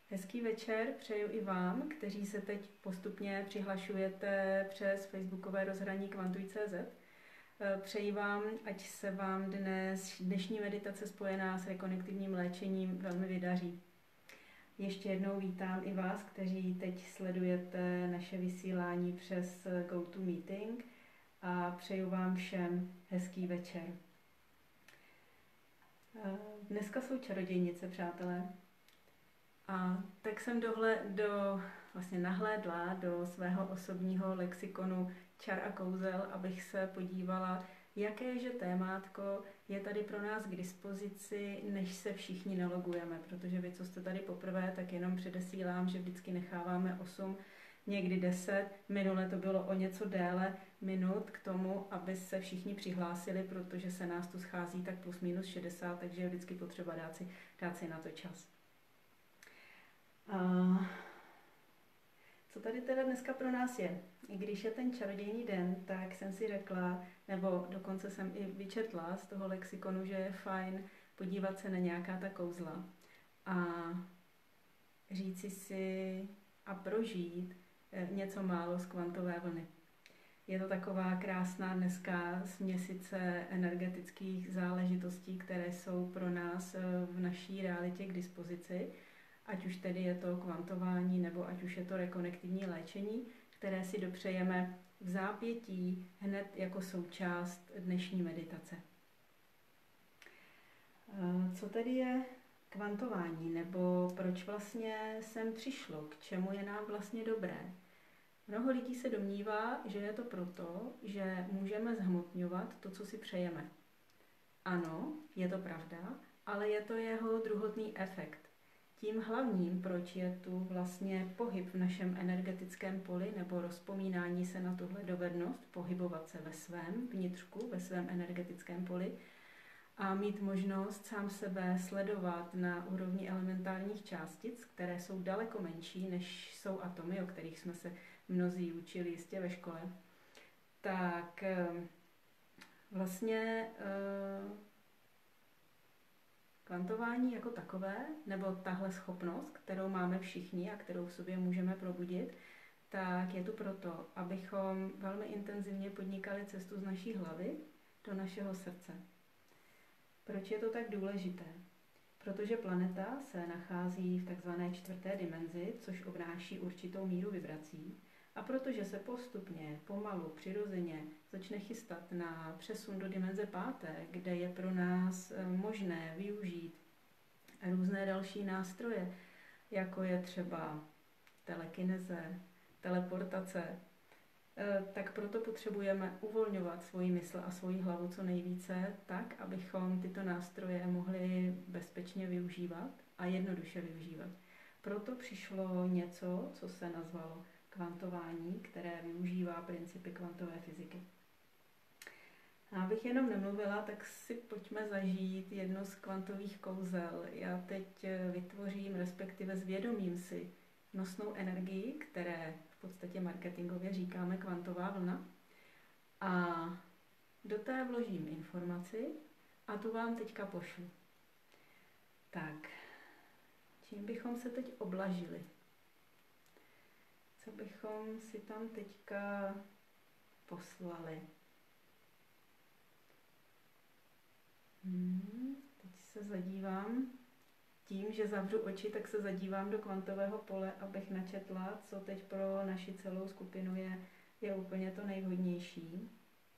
Hezký večer přeju i vám, kteří se teď postupně přihlašujete přes facebookové rozhraní Kvantuj.cz. Přeji vám, ať se vám dnešní meditace spojená s rekonektivním léčením velmi vydaří. Ještě jednou vítám i vás, kteří teď sledujete naše vysílání přes GoToMeeting a přeju vám všem hezký večer. Dneska jsou čarodějnice, přátelé. A tak jsem nahlédla do svého osobního lexikonu čar a kouzel, abych se podívala, jakéže témátko je tady pro nás k dispozici, než se všichni nalogujeme. Protože vy, co jste tady poprvé, tak jenom předesílám, že vždycky necháváme 8, někdy 10. Minule to bylo o něco déle minut k tomu, aby se všichni přihlásili, protože se nás tu schází tak plus minus 60, takže je vždycky potřeba dát si na to čas. Co tady teda dneska pro nás je? I když je ten čarodějný den, tak jsem si řekla, nebo dokonce jsem i vyčetla z toho lexikonu, že je fajn podívat se na nějaká ta kouzla a říci si a prožít něco málo z kvantové vlny. Je to taková krásná dneska směsice energetických záležitostí, které jsou pro nás v naší realitě k dispozici. Ať už tedy je to kvantování, nebo ať už je to rekonektivní léčení, které si dopřejeme v zápětí hned jako součást dnešní meditace. Co tedy je kvantování, nebo proč vlastně sem přišlo, k čemu je nám vlastně dobré? Mnoho lidí se domnívá, že je to proto, že můžeme zhmotňovat to, co si přejeme. Ano, je to pravda, ale je to jeho druhotný efekt. Tím hlavním, proč je tu vlastně pohyb v našem energetickém poli nebo rozpomínání se na tuhle dovednost, pohybovat se ve svém vnitřku, ve svém energetickém poli a mít možnost sám sebe sledovat na úrovni elementárních částic, které jsou daleko menší, než jsou atomy, o kterých jsme se mnozí učili jistě ve škole, tak vlastně kvantování jako takové, nebo tahle schopnost, kterou máme všichni a kterou v sobě můžeme probudit, tak je tu proto, abychom velmi intenzivně podnikali cestu z naší hlavy do našeho srdce. Proč je to tak důležité? Protože planeta se nachází v takzvané 4. dimenzi, což obnáší určitou míru vibrací, a protože se postupně, pomalu, přirozeně začne chystat na přesun do dimenze 5., kde je pro nás možné využít různé další nástroje, jako je třeba telekineze, teleportace, tak proto potřebujeme uvolňovat svoji mysl a svoji hlavu co nejvíce, tak, abychom tyto nástroje mohli bezpečně využívat a jednoduše využívat. Proto přišlo něco, co se nazvalo kvantování, které využívá principy kvantové fyziky. A abych jenom nemluvila, tak si pojďme zažít jedno z kvantových kouzel. Já teď vytvořím, respektive zvědomím si nosnou energii, které v podstatě marketingově říkáme kvantová vlna. A do té vložím informaci a tu vám teďka pošlu. Tak, čím bychom se teď oblažili? Co bychom si tam teďka poslali? Teď se zadívám. Tím, že zavřu oči, tak se zadívám do kvantového pole, abych načetla, co teď pro naši celou skupinu je úplně to nejvhodnější.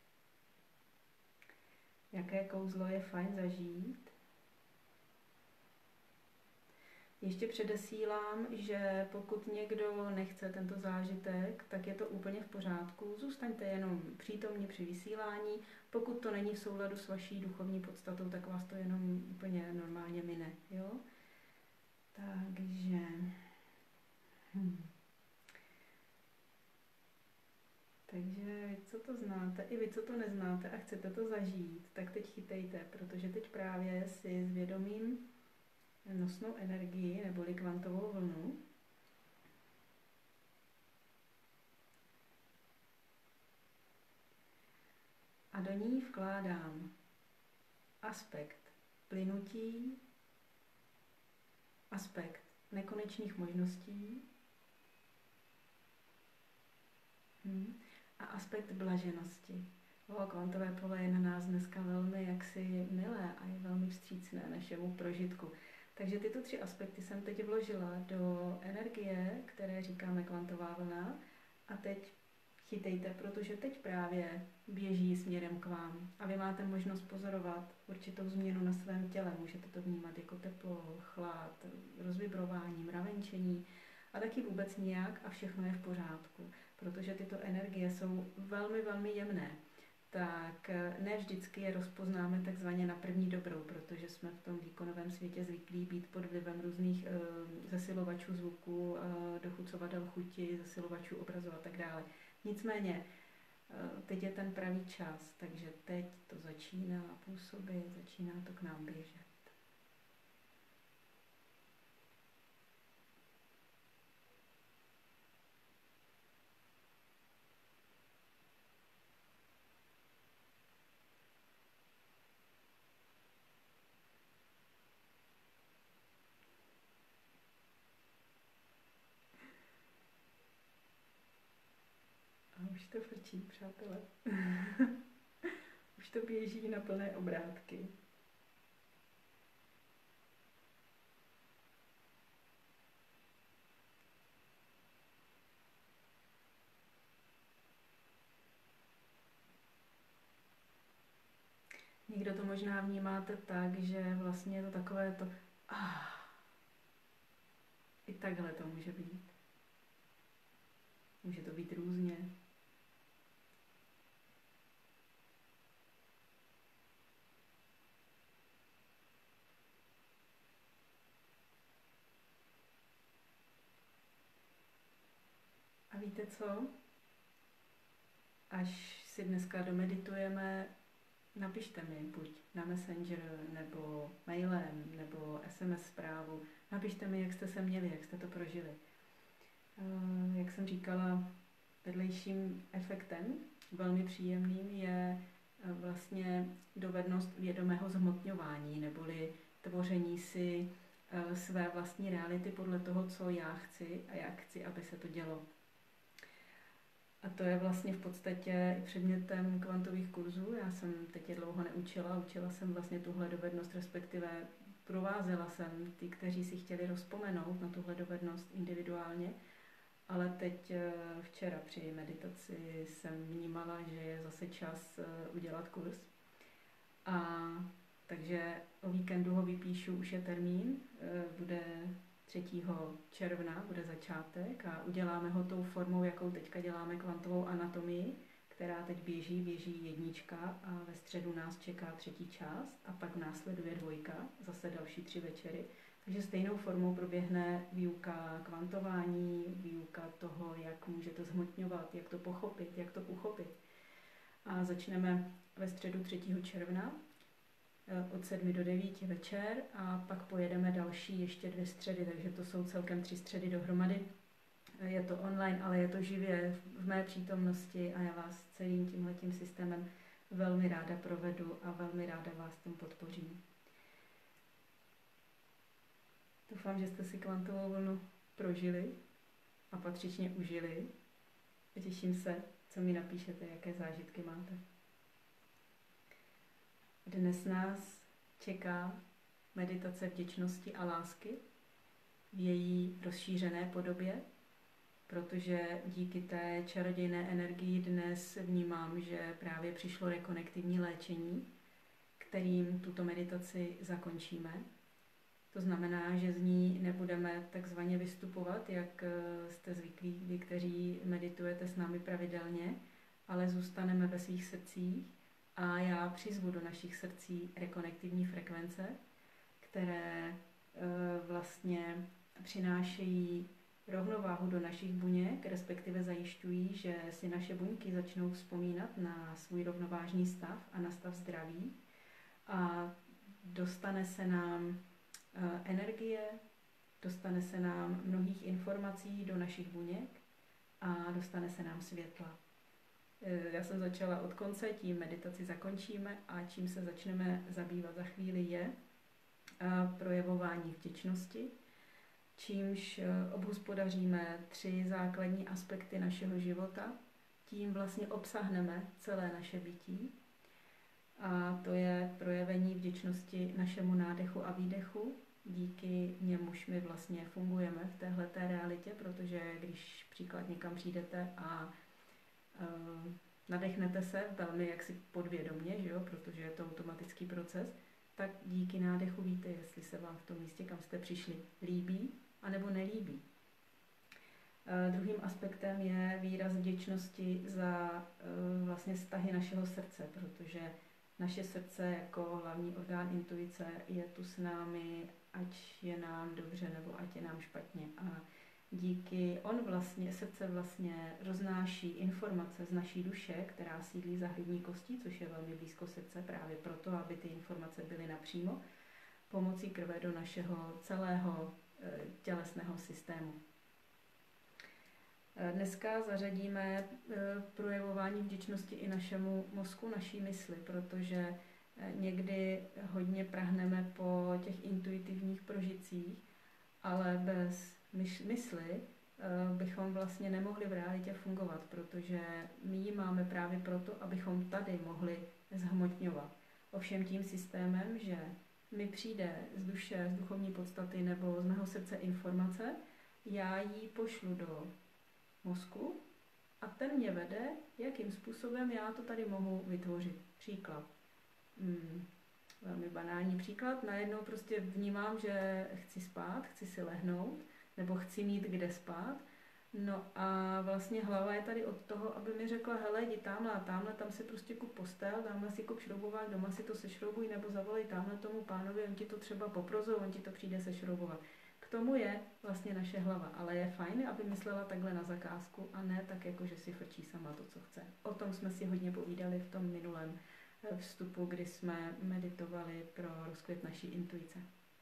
Jaké kouzlo je fajn zažít. Ještě předesílám, že pokud někdo nechce tento zážitek, tak je to úplně v pořádku. Zůstaňte jenom přítomni při vysílání. Pokud to není v souladu s vaší duchovní podstatou, tak vás to jenom úplně normálně mine. Jo? Takže... Takže vy, co to znáte, i vy, co to neznáte a chcete to zažít, tak teď chytejte, protože teď právě si zvědomím nosnou energii neboli kvantovou vlnu. A do ní vkládám aspekt plynutí, aspekt nekonečných možností a aspekt blaženosti. Kvantové pole je na nás dneska velmi jaksi milé a je velmi vstřícné našemu prožitku. Takže tyto 3 aspekty jsem teď vložila do energie, které říkáme kvantová vlna, a teď chytejte, protože teď právě běží směrem k vám a vy máte možnost pozorovat určitou změnu na svém těle. Můžete to vnímat jako teplo, chlad, rozvibrování, mravenčení a taky vůbec nijak a všechno je v pořádku, protože tyto energie jsou velmi, velmi jemné. Tak ne vždycky je rozpoznáme takzvaně na první dobrou, protože jsme v tom výkonovém světě zvyklí být pod vlivem různých zesilovačů zvuku, dochucovadel chuti, zesilovačů obrazu a tak dále. Nicméně, teď je ten pravý čas, takže teď to začíná působit, začíná to k nám běžet. A už to frčí, přátelé. Už to běží na plné obrátky. Někdo to možná vnímáte tak, že vlastně je to takové to i takhle to může být. Může to být různě. A víte co? Až si dneska domeditujeme, napište mi buď na Messenger, nebo mailem, nebo SMS zprávu. Napište mi, jak jste se měli, jak jste to prožili. Jak jsem říkala, vedlejším efektem, velmi příjemným, je vlastně dovednost vědomého zhmotňování, neboli tvoření si své vlastní reality podle toho, co já chci a jak chci, aby se to dělo. A to je vlastně v podstatě i předmětem kvantových kurzů. Já jsem teď je dlouho neučila, učila jsem vlastně tuhle dovednost, respektive provázela jsem ty, kteří si chtěli rozpomenout na tuhle dovednost individuálně, ale teď včera při meditaci jsem vnímala, že je zase čas udělat kurz. A takže o víkendu ho vypíšu, už je termín, bude 3. června, bude začátek a uděláme ho tou formou, jakou teďka děláme kvantovou anatomii, která teď běží 1 a ve středu nás čeká 3. část a pak následuje 2, zase další 3 večery. Takže stejnou formou proběhne výuka kvantování, výuka toho, jak můžete zhmotňovat, jak to pochopit, jak to uchopit. A začneme ve středu 3. června od 7 do 9 večer a pak pojedeme další ještě 2 středy, takže to jsou celkem 3 středy dohromady. Je to online, ale je to živě v mé přítomnosti a já vás celým tímhletím systémem velmi ráda provedu a velmi ráda vás tam podpořím. Doufám, že jste si kvantovou vlnu prožili a patřičně užili. A těším se, co mi napíšete, jaké zážitky máte. Dnes nás čeká meditace vděčnosti a lásky v její rozšířené podobě, protože díky té čarodějné energii dnes vnímám, že právě přišlo rekonektivní léčení, kterým tuto meditaci zakončíme. To znamená, že z ní nebudeme takzvaně vystupovat, jak jste zvyklí vy, kteří meditujete s námi pravidelně, ale zůstaneme ve svých srdcích a já přizvu do našich srdcí rekonektivní frekvence, které vlastně přinášejí rovnováhu do našich buněk, respektive zajišťují, že si naše buňky začnou vzpomínat na svůj rovnovážný stav a na stav zdraví a dostane se nám energie, dostane se nám mnohých informací do našich buněk a dostane se nám světla. Já jsem začala od konce, tím meditaci zakončíme a čím se začneme zabývat za chvíli je projevování vděčnosti, čímž obhospodaříme 3 základní aspekty našeho života. Tím vlastně obsahneme celé naše bytí. A to je projevení vděčnosti našemu nádechu a výdechu. Díky němuž my vlastně fungujeme v téhleté realitě, protože když příklad někam přijdete a nadechnete se velmi jaksi podvědomně, že jo, protože je to automatický proces, tak díky nádechu víte, jestli se vám v tom místě, kam jste přišli, líbí anebo nelíbí. Druhým aspektem je výraz vděčnosti za vlastně vztahy našeho srdce, protože naše srdce jako hlavní orgán intuice je tu s námi, ať je nám dobře nebo ať je nám špatně. A srdce vlastně roznáší informace z naší duše, která sídlí za hrudní kostí, což je velmi blízko srdce, právě proto, aby ty informace byly napřímo, pomocí krve do našeho celého tělesného systému. Dneska zařadíme projevování vděčnosti i našemu mozku, naší mysli, protože někdy hodně prahneme po těch intuitivních prožitcích, ale bez mysli bychom vlastně nemohli v realitě fungovat, protože my ji máme právě proto, abychom tady mohli zhmotňovat. Ovšem tím systémem, že mi přijde z duše, z duchovní podstaty nebo z mého srdce informace, já ji pošlu do mozku a ten mě vede, jakým způsobem já to tady mohu vytvořit. Příklad. Velmi banální příklad. Najednou prostě vnímám, že chci spát, chci si lehnout, nebo chci mít kde spát. No a vlastně hlava je tady od toho, aby mi řekla, hele, jdi tamhle a tamhle, tam si prostě kup postel, tamhle si kup šroubovák, doma si to sešroubuj, nebo zavolej tamhle tomu pánovi, on ti to třeba poprozuje, on ti to přijde sešroubovat. K tomu je vlastně naše hlava, ale je fajn, aby myslela takhle na zakázku a ne tak, jako že si frčí sama to, co chce. O tom jsme si hodně povídali v tom minulém vstupu, kdy jsme meditovali pro rozkvět naší intuice.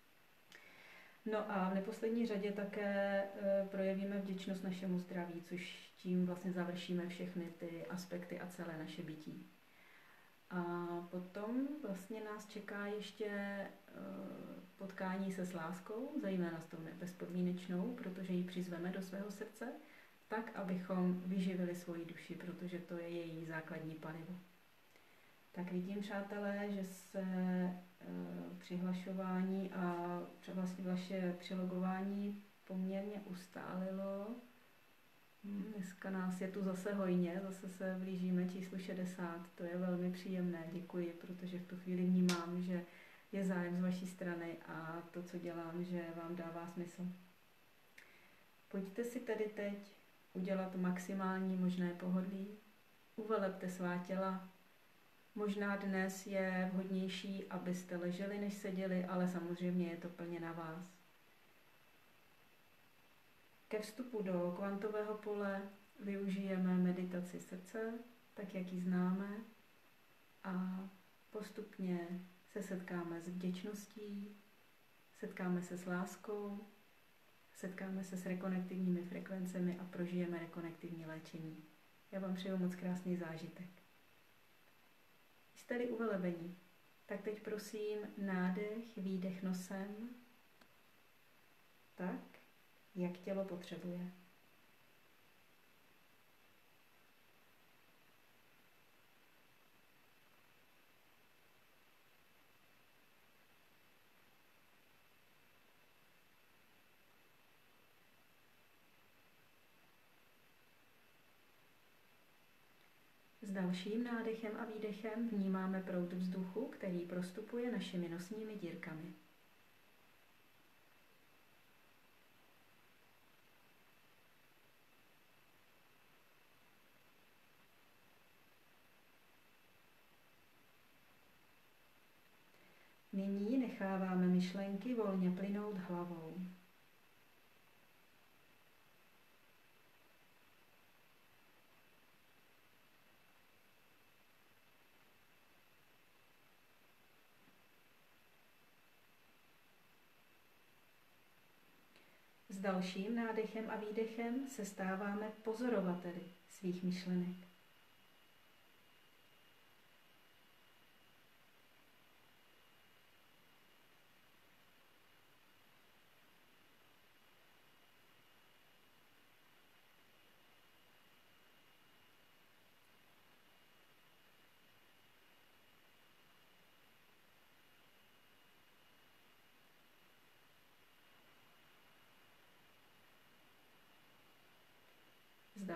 No a v neposlední řadě také projevíme vděčnost našemu zdraví, což tím vlastně završíme všechny ty aspekty a celé naše bytí. A potom vlastně nás čeká ještě potkání se s láskou, zejména s tou bezpodmínečnou, protože ji přizveme do svého srdce, tak, abychom vyživili svoji duši, protože to je její základní palivo. Tak vidím, přátelé, že se přihlašování a vlastně vaše přilogování poměrně ustálilo. Dneska nás je tu zase hojně, zase se blížíme číslu 60, to je velmi příjemné, děkuji, protože v tu chvíli vnímám, že je zájem z vaší strany a to, co dělám, že vám dává smysl. Pojďte si tedy teď udělat maximální možné pohodlí, uvelepte svá těla. Možná dnes je vhodnější, abyste leželi, než seděli, ale samozřejmě je to plně na vás. Ke vstupu do kvantového pole využijeme meditaci srdce, tak jak ji známe, a postupně se setkáme s vděčností, setkáme se s láskou, setkáme se s rekonektivními frekvencemi a prožijeme rekonektivní léčení. Já vám přeju moc krásný zážitek. Jste-li uvelebení, tak teď prosím nádech, výdech nosem, tak, jak tělo potřebuje. S dalším nádechem a výdechem vnímáme proud vzduchu, který prostupuje našimi nosními dírkami. Nyní necháváme myšlenky volně plynout hlavou. S dalším nádechem a výdechem se stáváme pozorovateli svých myšlenek.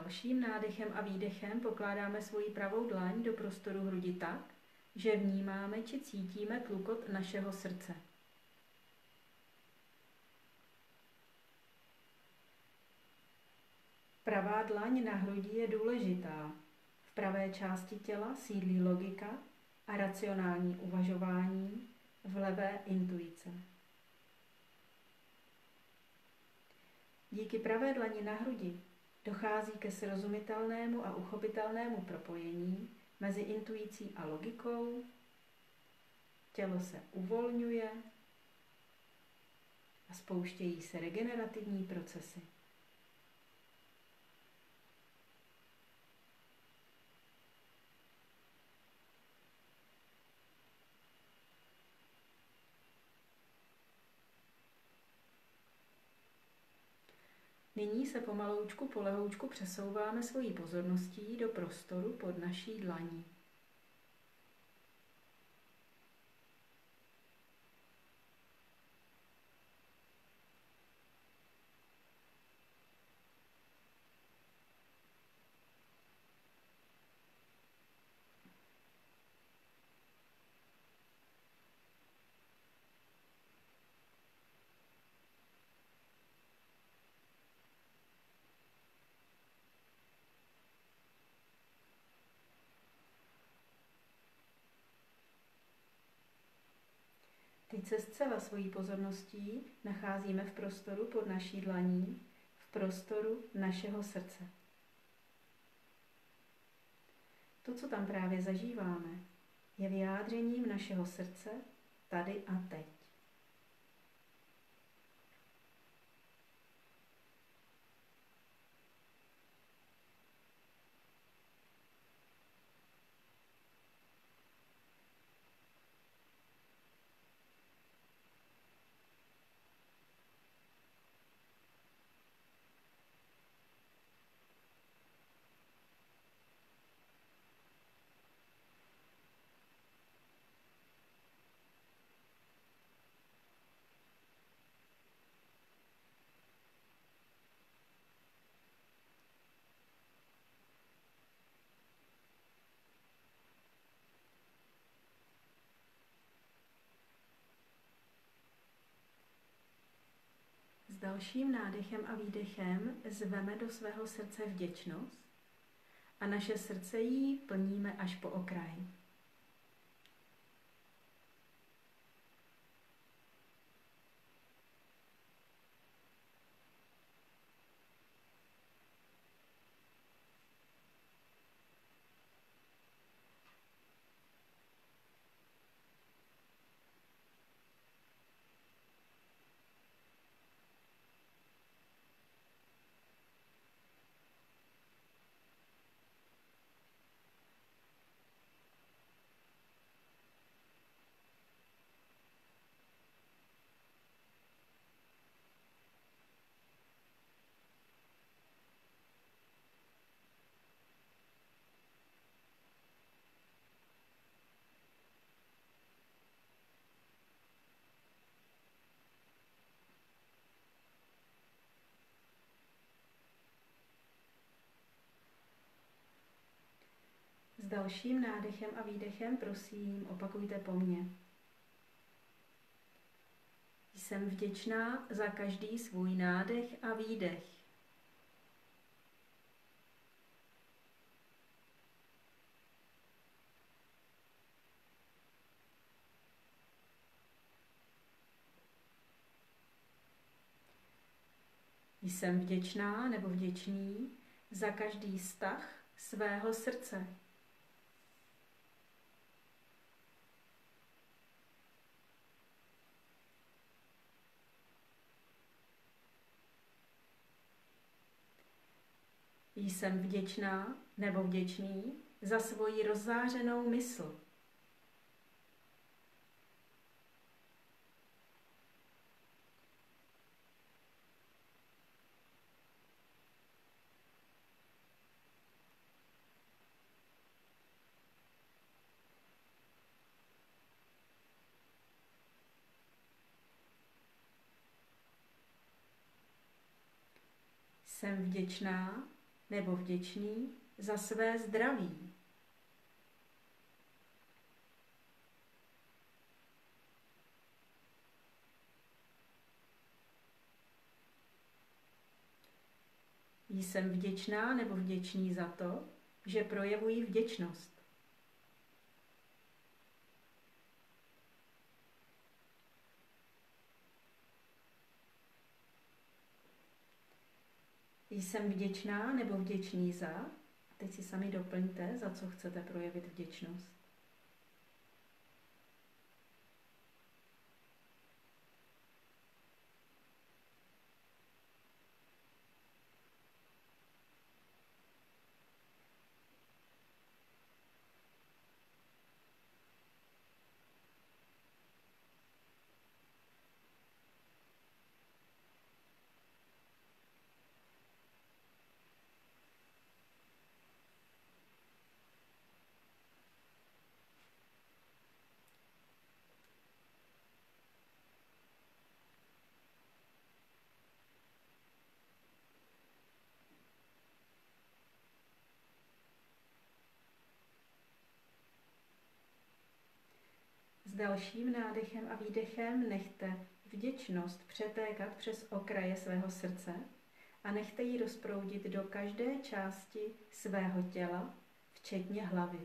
dalším nádechem a výdechem pokládáme svoji pravou dlaň do prostoru hrudi tak, že vnímáme či cítíme tlukot našeho srdce. Pravá dlaň na hrudi je důležitá. V pravé části těla sídlí logika a racionální uvažování, v levé intuice. Díky pravé dlani na hrudi dochází ke srozumitelnému a uchopitelnému propojení mezi intuicí a logikou, tělo se uvolňuje a spouštějí se regenerativní procesy. Nyní se pomaloučku po lehoučku přesouváme svojí pozorností do prostoru pod naší dlaní. Teď se zcela svojí pozorností nacházíme v prostoru pod naší dlaní, v prostoru našeho srdce. To, co tam právě zažíváme, je vyjádřením našeho srdce tady a teď. S dalším nádechem a výdechem zveme do svého srdce vděčnost a naše srdce jí plníme až po okraj. S dalším nádechem a výdechem, prosím, opakujte po mně. Jsem vděčná za každý svůj nádech a výdech. Jsem vděčná nebo vděčný za každý vztah svého srdce. Jsem vděčná nebo vděčný za svoji rozzářenou mysl. Jsem vděčná nebo vděčný za své zdraví. Jsem vděčná nebo vděčný za to, že projevuji vděčnost. Jsem vděčná nebo vděčný za, a teď si sami doplňte, za co chcete projevit vděčnost. S dalším nádechem a výdechem nechte vděčnost přetékat přes okraje svého srdce a nechte ji rozproudit do každé části svého těla, včetně hlavy.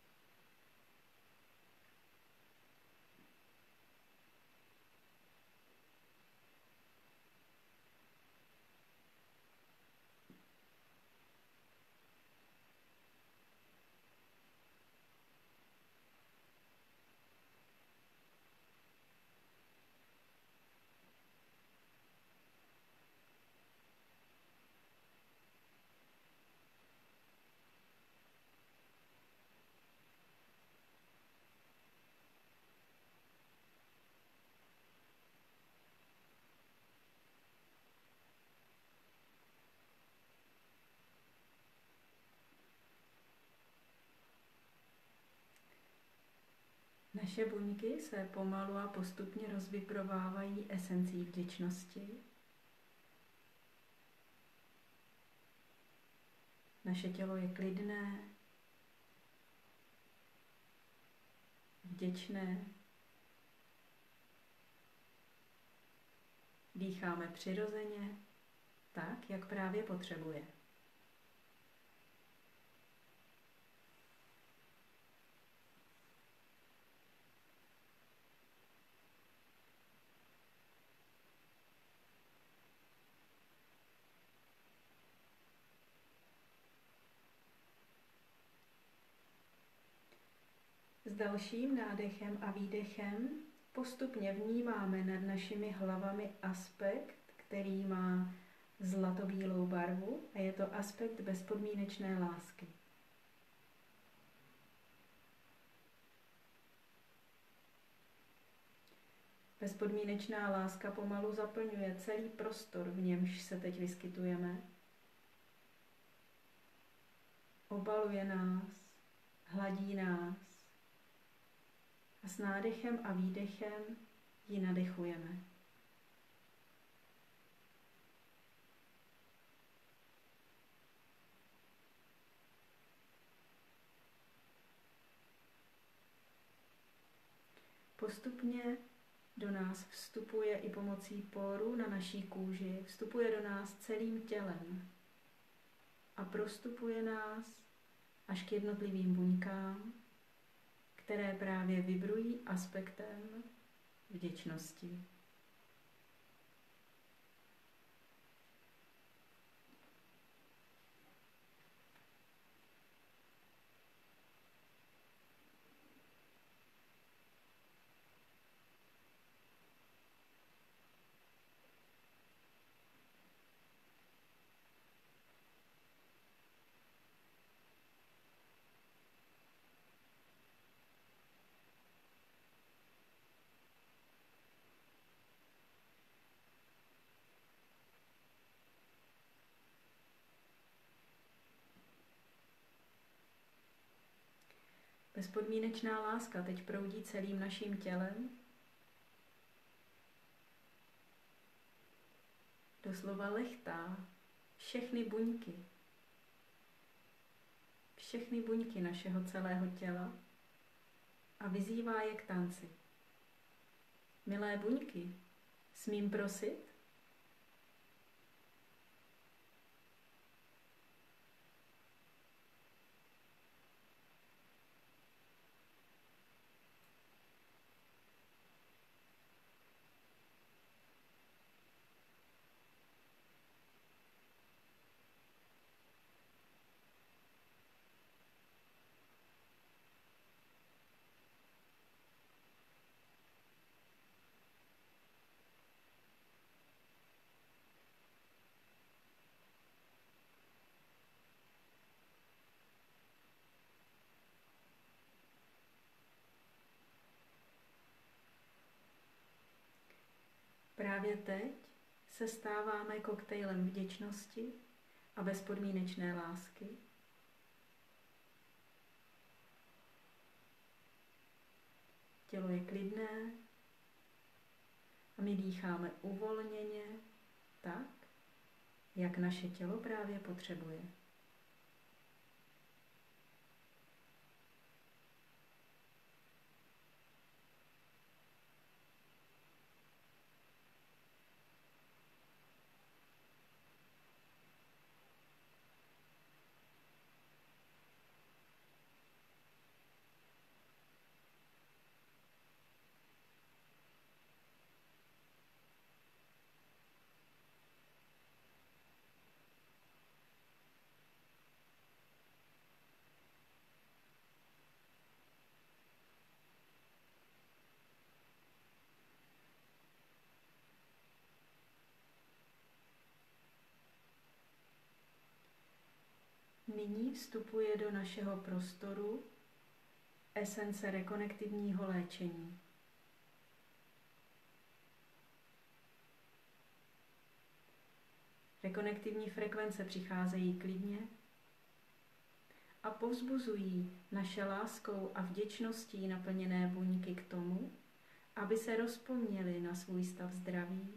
Naše buňky se pomalu a postupně rozvibrovávají esencí vděčnosti. Naše tělo je klidné, vděčné. Dýcháme přirozeně, tak, jak právě potřebuje. S dalším nádechem a výdechem postupně vnímáme nad našimi hlavami aspekt, který má zlatobílou barvu a je to aspekt bezpodmínečné lásky. Bezpodmínečná láska pomalu zaplňuje celý prostor, v němž se teď vyskytujeme. Obaluje nás, hladí nás a s nádechem a výdechem ji nadechujeme. Postupně do nás vstupuje i pomocí porů na naší kůži, vstupuje do nás celým tělem a prostupuje nás až k jednotlivým buňkám, které právě vibrují aspektem vděčnosti. Bezpodmínečná láska teď proudí celým naším tělem. Doslova lechtá všechny buňky, všechny buňky našeho celého těla a vyzývá je k tanci. Milé buňky, smím prosit? Právě teď se stáváme koktejlem vděčnosti a bezpodmínečné lásky. Tělo je klidné a my dýcháme uvolněně tak, jak naše tělo právě potřebuje. Nyní vstupuje do našeho prostoru esence rekonektivního léčení. Rekonektivní frekvence přicházejí klidně a povzbuzují naše láskou a vděčností naplněné buňky k tomu, aby se rozpomněly na svůj stav zdraví,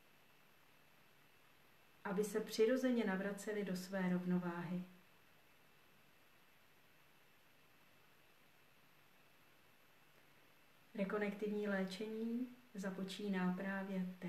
aby se přirozeně navracely do své rovnováhy. Rekonektivní léčení započíná právě teď.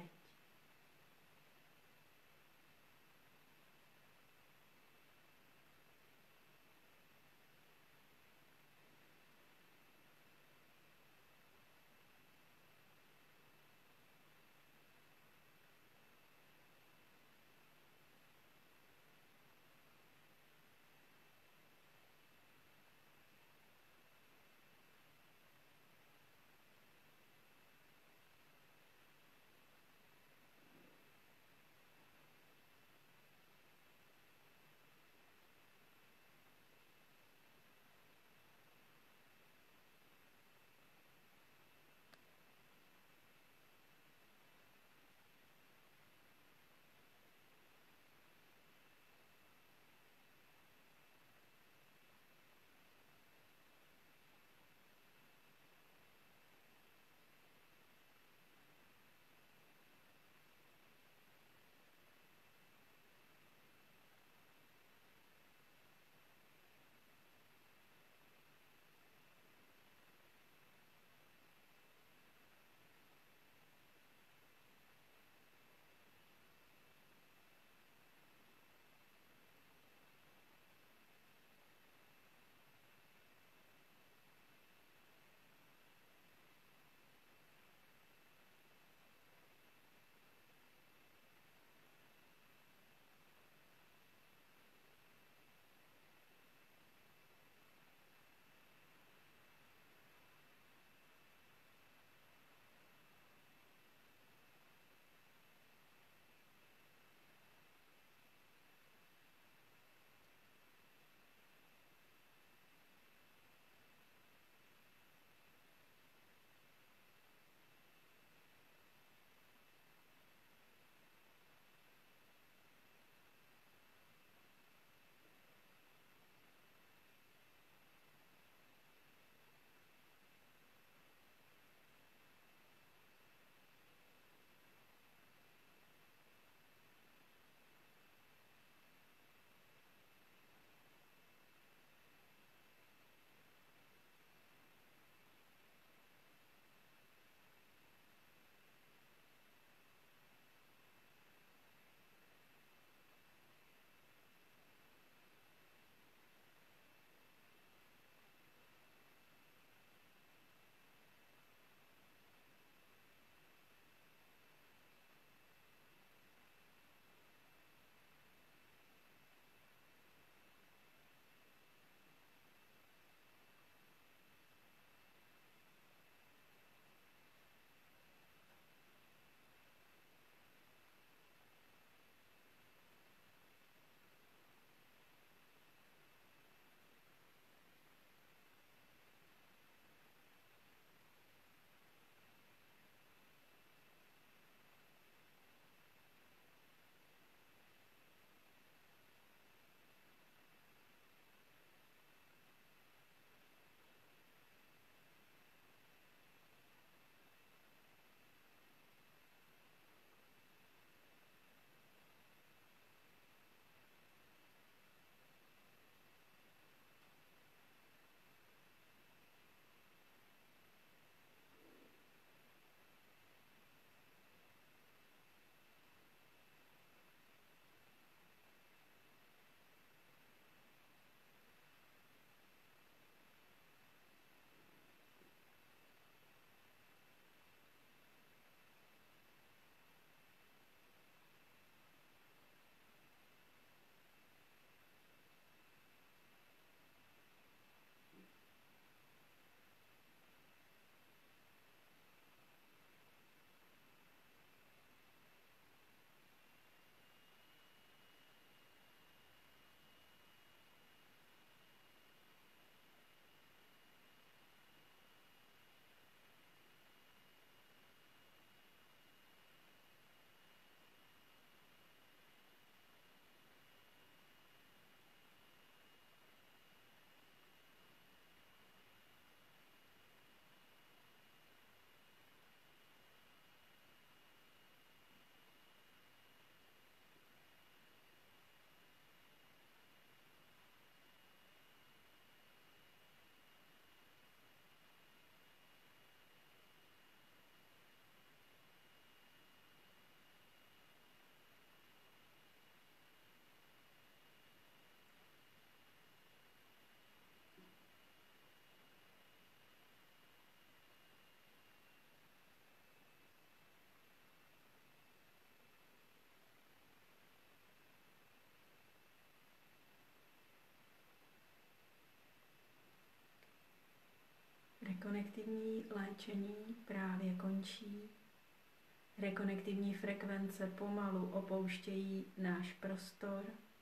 Rekonektivní léčení právě končí. Rekonektivní frekvence pomalu opouštějí náš prostor.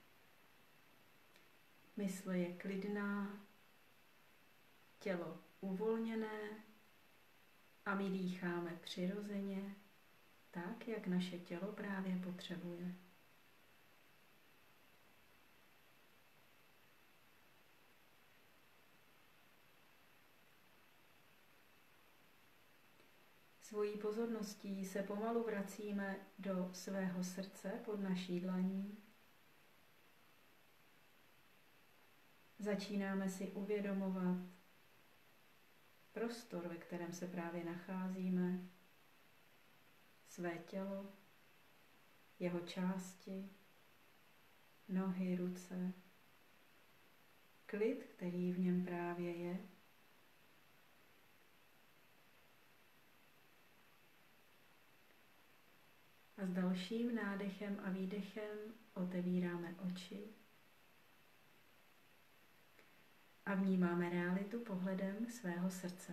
Mysl je klidná, tělo uvolněné a my dýcháme přirozeně, tak, jak naše tělo právě potřebuje. Svojí pozorností se pomalu vracíme do svého srdce pod naší dlaní. Začínáme si uvědomovat prostor, ve kterém se právě nacházíme, své tělo, jeho části, nohy, ruce, klid, který v něm právě je. A s dalším nádechem a výdechem otevíráme oči a vnímáme realitu pohledem svého srdce.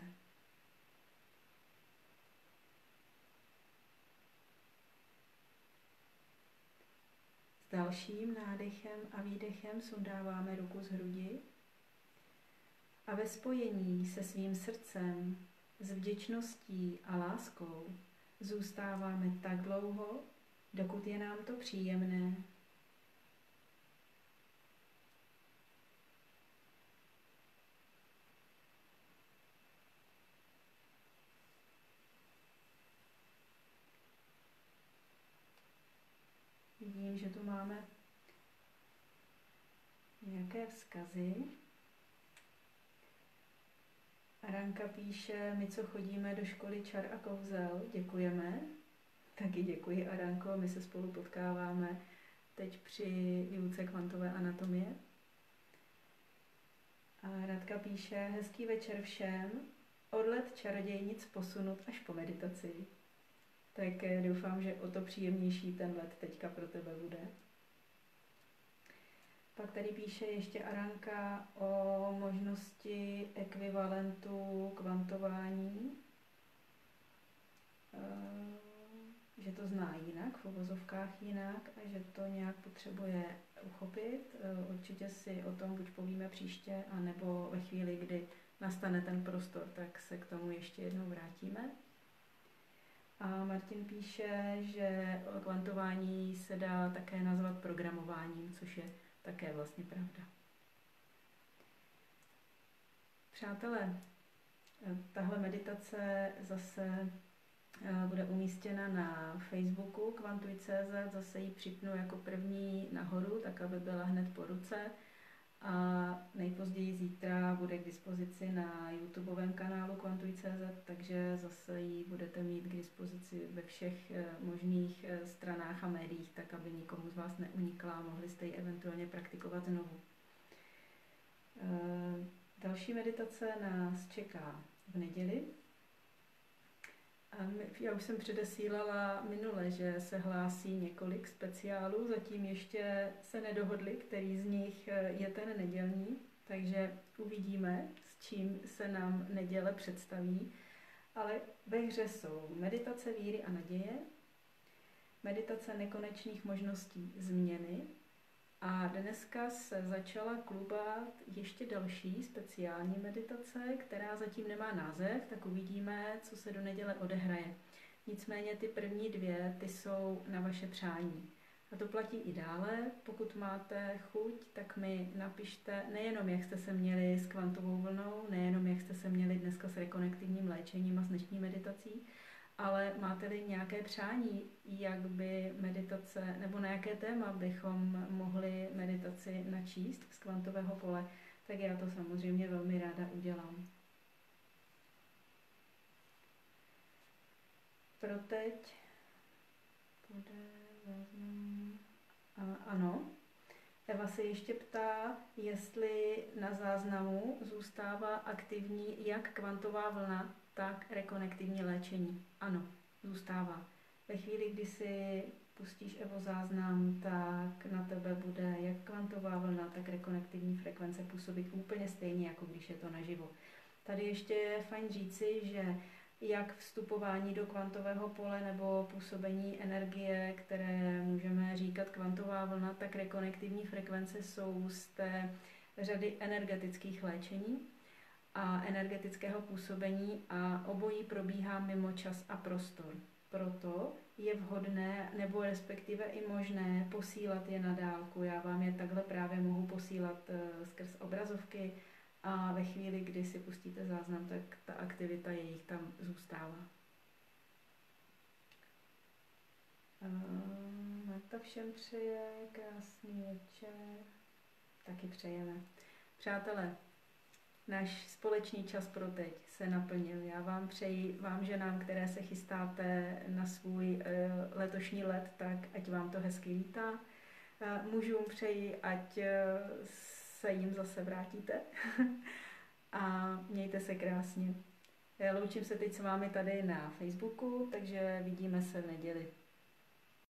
S dalším nádechem a výdechem sundáváme ruku z hrudi a ve spojení se svým srdcem, s vděčností a láskou zůstáváme tak dlouho, dokud je nám to příjemné. Vidím, že tu máme nějaké vzkazy. Aranka píše, my, co chodíme do školy čar a kouzel, děkujeme. Taky děkuji, Aranko, my se spolu potkáváme teď při výuce kvantové anatomie. A Radka píše, hezký večer všem, odlet čarodějnic posunut až po meditaci. Tak doufám, že o to příjemnější ten let teďka pro tebe bude. Pak tady píše ještě Aranka o možnosti ekvivalentu kvantování, že to zná jinak, v uvozovkách jinak a že to nějak potřebuje uchopit. Určitě si o tom buď povíme příště, anebo ve chvíli, kdy nastane ten prostor, tak se k tomu ještě jednou vrátíme. A Martin píše, že kvantování se dá také nazvat programováním, což je také vlastně pravda. Přátelé, tahle meditace zase bude umístěna na Facebooku kvantuj.cz, zase ji připnu jako první nahoru, tak aby byla hned po ruce. A nejpozději zítra bude k dispozici na YouTubeovém kanálu kvantuj.cz, takže zase ji budete mít k dispozici ve všech možných stranách a médiích, tak aby nikomu z vás neunikla a mohli jste ji eventuálně praktikovat znovu. Další meditace nás čeká v neděli. Já už jsem předesílala minule, že se hlásí několik speciálů, zatím ještě se nedohodli, který z nich je ten nedělní, takže uvidíme, s čím se nám neděle představí. Ale ve hře jsou meditace víry a naděje, meditace nekonečných možností změny a dneska se začala klubat ještě další speciální meditace, která zatím nemá název, tak uvidíme, co se do neděle odehraje. Nicméně ty první dvě, ty jsou na vaše přání. A to platí i dále. Pokud máte chuť, tak mi napište nejenom, jak jste se měli s kvantovou vlnou, nejenom, jak jste se měli dneska s rekonektivním léčením a s dnešní meditací, ale máte-li nějaké přání, jak by meditace, nebo na jaké téma bychom mohli meditaci načíst z kvantového pole, tak já to samozřejmě velmi ráda udělám. Pro teď ano. Eva se ještě ptá, jestli na záznamu zůstává aktivní jak kvantová vlna, tak rekonektivní léčení. Ano, zůstává. Ve chvíli, kdy si pustíš, Evo, záznam, tak na tebe bude jak kvantová vlna, tak rekonektivní frekvence působit úplně stejně, jako když je to naživo. Tady ještě je fajn říci, že jak vstupování do kvantového pole nebo působení energie, které můžeme říkat kvantová vlna, tak rekonektivní frekvence jsou z té řady energetických léčení a energetického působení a obojí probíhá mimo čas a prostor. Proto je vhodné nebo respektive i možné posílat je na dálku. Já vám je takhle právě mohu posílat skrz obrazovky a ve chvíli, kdy si pustíte záznam, tak ta aktivita jejich tam zůstává. Marta všem přeje krásný večer. Taky přejeme. Přátelé, náš společný čas pro teď se naplnil. Já vám přeji, vám ženám, které se chystáte na svůj letošní let, tak ať vám to hezky lítá. Mužům přeji, ať se jim zase vrátíte a mějte se krásně. Loučím se teď s vámi tady na Facebooku, takže vidíme se v neděli.